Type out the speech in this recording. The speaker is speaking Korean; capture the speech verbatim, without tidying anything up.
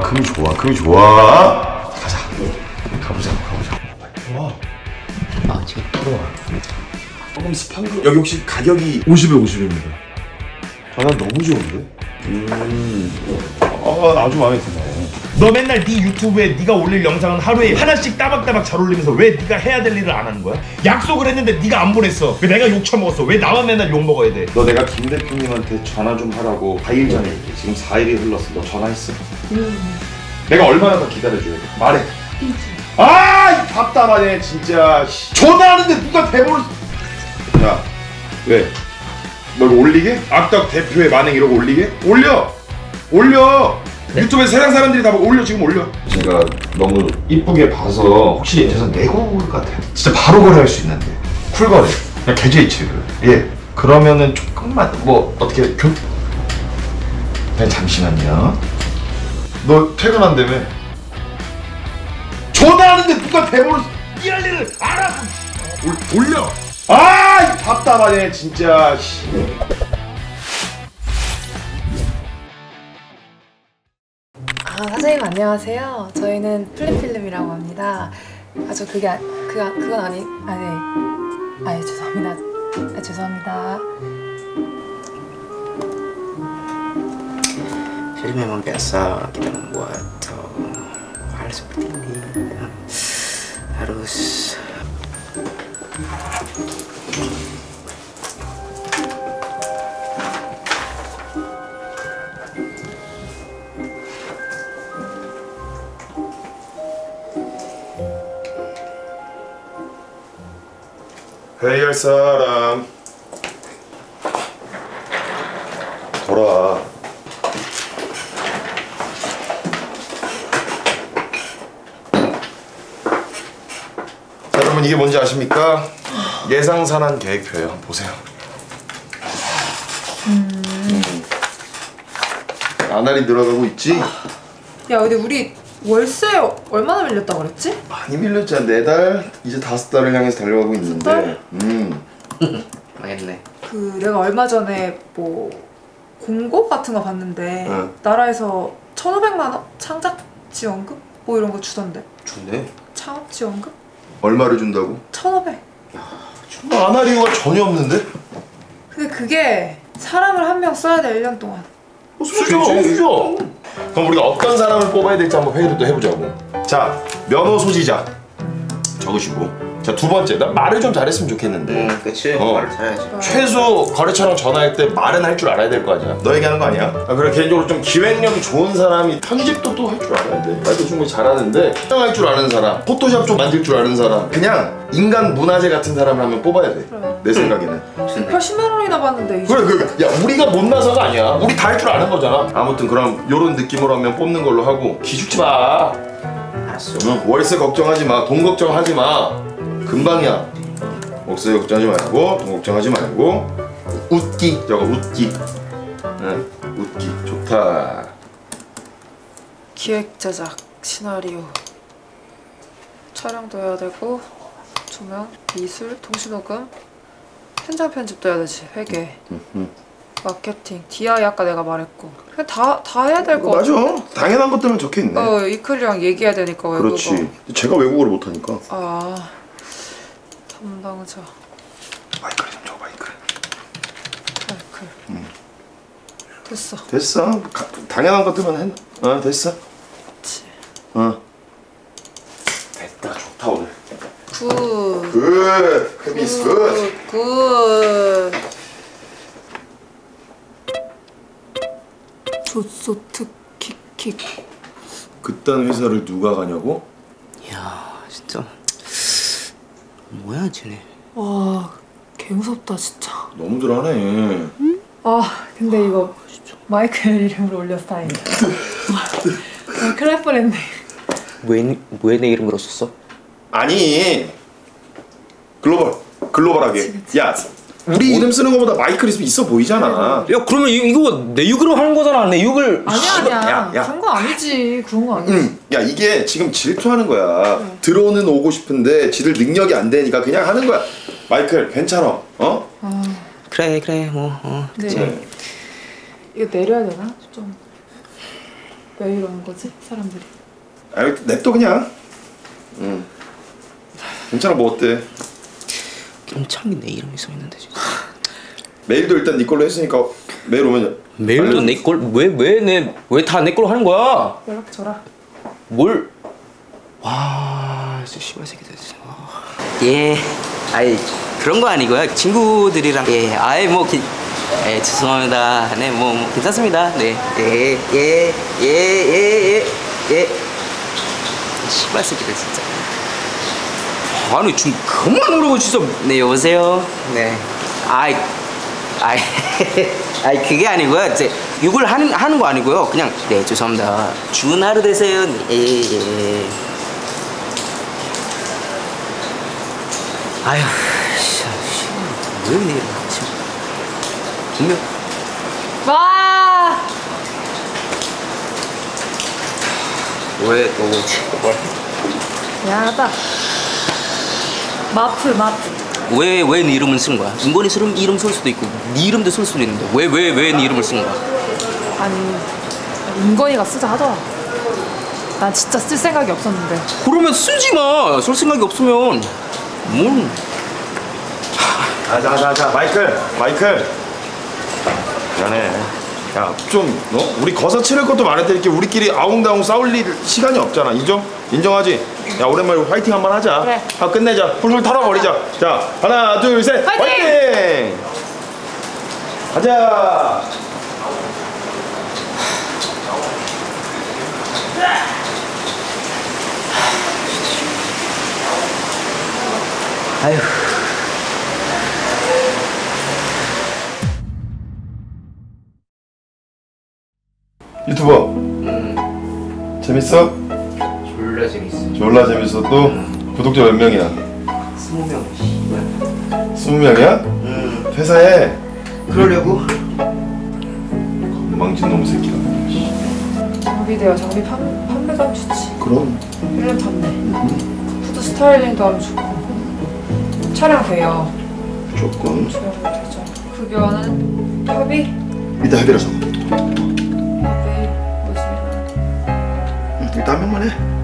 금이 좋아, 금이 좋아. 가자. 가보자, 가보자. 좋아. 아, 지금 들어와. 조금 습한 거. 여기 혹시 가격이 오십에 오십입니다. 아, 난 너무 좋은데? 음. 아, 아주 마음에 드네. 너 맨날 네 유튜브에 네가 올릴 영상은 하루에 하나씩 따박따박 잘 올리면서 왜 네가 해야 될 일을 안 하는 거야? 약속을 했는데 네가 안 보냈어. 왜 내가 욕 처먹었어? 왜 나만 맨날 욕 먹어야 돼? 너 내가 김 대표님한테 전화 좀 하라고 사 일 전에 얘기해. 지금 사 일이 흘렀어. 너 전화했어? 음. 내가 얼마나 더 기다려줘야 돼? 말해. 아, 답답하네 진짜. 전화하는데 누가 대본을. 야, 왜? 너 이거 올리게? 악덕 대표의 만행 이러고 올리게? 올려! 올려! 네? 유튜브에 세상 사람들이 다 올려. 지금 올려. 제가 너무 이쁘게 봐서 혹시 그래서 내고 올 것 같아요. 진짜 바로 거래할 수 있는데 쿨거래 그냥 계좌이체를. 예, 그러면은 조금만 뭐 어떻게 교... 그냥 잠시만요. 너 퇴근한다며? 전화하는데 누가 대본을 이할 일을 알아서 올, 올려! 아, 답답하네 진짜. 아, 사장님 안녕하세요. 저희는 플립필름이라고 합니다. 아, 저 그게 아, 그가 그건 아니 아니. 아, 예, 죄송합니다. 아, 죄송합니다. Film memang biasa kita membuat uh, hal seperti ini harus 회의할 사람 돌아. 자, 여러분 이게 뭔지 아십니까? 예상산한 계획표예요. 한번 보세요. 음. 음. 나날이 늘어가고 있지? 야, 근데 우리 월세 얼마나 밀렸다고 그랬지? 많이 밀렸지. 한 네 달? 이제 다섯 달을 향해서 달려가고 있는데. 달? 음. 망했네. 그 내가 얼마 전에 뭐 공고 같은 거 봤는데 응. 나라에서 천오백만 원 창작 지원금 뭐 이런 거 주던데. 주네. 창업 지원금? 얼마를 준다고? 천오백. 안 할 이유가 전혀 없는데? 근데 그게 사람을 한 명 써야 돼. 일 년 동안. 어, 수저, 수저. 그럼 우리가 어떤 사람을 뽑아야 될지 한번 회의를 또 해보자고. 자, 면허 소지자 적으시고. 자, 두 번째, 나 말을 좀 잘했으면 좋겠는데. 응, 그치. 어. 말을 잘해야지. 최소 거래처랑 전화할 때 말은 할 줄 알아야 될 거 아니야. 너 얘기하는 거 아니야? 아, 그래, 개인적으로 좀 기획력이 좋은 사람이 편집도 또 할 줄 알아야 돼. 말도 충분히 잘하는데 촬영할 줄 아는 사람, 포토샵 좀 만들 줄 아는 사람, 그냥 인간 문화재 같은 사람을 한번 뽑아야 돼. 그래. 내 생각에는. 백팔십만 원이나 받는데. 그래, 그래. 야, 우리가 못나서가 아니야. 우리 다 할 줄 아는 거잖아. 아무튼 그럼 요런 느낌으로 하면 뽑는 걸로 하고. 기죽지 마. 알았어. 응, 월세 걱정하지 마. 돈 걱정하지 마. 금방이야. 월세 걱정하지 말고, 돈 걱정하지 말고. 웃기. 저거 웃기. 응, 웃기. 좋다. 기획 제작, 시나리오, 촬영도 해야 되고, 조명, 미술, 통신호금, 현장 편집도 해야 되지. 회계, 마케팅, 디아이 아까 내가 말했고. 그냥 다, 다 해야 될 거 같아. 맞아. 당연한 것들은 적혀있네. 어, 이클이랑 얘기해야 되니까 외국어. 그렇지. 제가 외국어를 못하니까. 아, 담당자. 마이크를 좀 줘, 마이크. 마이클. 응. 됐어. 됐어. 가, 당연한 것들만 했. 어, 됐어. 그치. 어. 됐다. 좋다 오늘. 굿. 굿. 흡 is good. 굿. 조소트 킥킥. 그딴 회사를 누가 가냐고? 이야, 진짜 뭐야 쟤네. 와, 개 무섭다 진짜. 너무들 하네. 아, 근데 이거 마이클 이름으로 올렸어 다행이다. 아, 큰일 날 뻔했네. 왜, 왜 내 이름으로 썼어? 아니, 글로벌 글로벌하게. 그치, 그치, 야, 우리 이름 쓰는 것보다 마이클 있으면 있어 보이잖아. 야, 그러면 이, 이거 내 욕으로 하는 거잖아. 내 욕을. 아니야 아니야. 야, 야. 그런 거 아니지. 그런 거 아니지. 응. 야, 이게 지금 질투하는 거야. 응. 들어오는 오고 싶은데 지들 능력이 안 되니까 그냥 하는 거야. 마이클 괜찮아. 어? 아, 그래 그래 뭐 어. 네. 네. 이거 내려야 되나? 좀. 왜 이러는 거지 사람들이? 아 냅둬 그냥. 응. 괜찮아 뭐 어때? 김창기 내 이름이 써 있는데 진짜. 메일도 일단 네 걸로 했으니까 메일 오면 메일도 내 걸 왜 왜 내 왜 다 내 걸로 하는 거야? 연락 줘라. 뭘? 와, 진짜 씨발 새끼들 진짜. 예, 아이 그런 거 아니고요. 친구들이랑 예, 아이 뭐 기, 예, 죄송합니다. 네, 뭐, 뭐 괜찮습니다. 네, 예, 예, 예, 예, 예, 예. 씨발 새끼들 진짜. 아니 좀 그만 오라고 진짜. 네, 여보세요. 네, 아이, 아이, 아이 그게 아니고요. 이제 욕을 하는 하는 거 아니고요. 그냥 네, 죄송합니다. 좋은 하루 되세요. 네, 예, 예. 아휴, 씨, 왜 이래 지금 분명 와. 왜또 뭐? 미안하다. 마프 마프. 왜왜 네 이름을 쓴 거야? 인권이 이름 이름 쓸 수도 있고 네 이름도 쓸 수도 있는데 왜 왜 왜 네 이름을 쓴 거야? 아니 은건이가 쓰자 하더라. 난 진짜 쓸 생각이 없었는데. 그러면 쓰지 마. 쓸 생각이 없으면 뭘? 자자자자 마이클 마이클 미안해. 야좀 너? 우리 거사 치를 것도 말해드릴게. 우리끼리 아웅다웅 싸울 일 시간이 없잖아. 인정? 인정하지? 야 오랜만에 화이팅 한번 하자. 그래. 아 끝내자. 훌훌 털어버리자. 자 하나 둘 셋 화이팅! 화이팅! 가자. 아휴. 유튜버 음, 재밌어? 졸라 재밌어. 졸라 재밌어. 또 구독자 몇 명이야? 스무 명. 씨발. 스무 명이야? 음, 회사에 그러려고? 망친 놈 새끼가. 장비대요. 장비 판, 판매도 하면 좋지. 그럼 필름 판매. 푸드 스타일링도 하면 좋고. 촬영 돼요. 무조건 촬영 되죠. 급여는 협의? 이따 해결하자. 협의 뭐지? 일단 한 명만 해.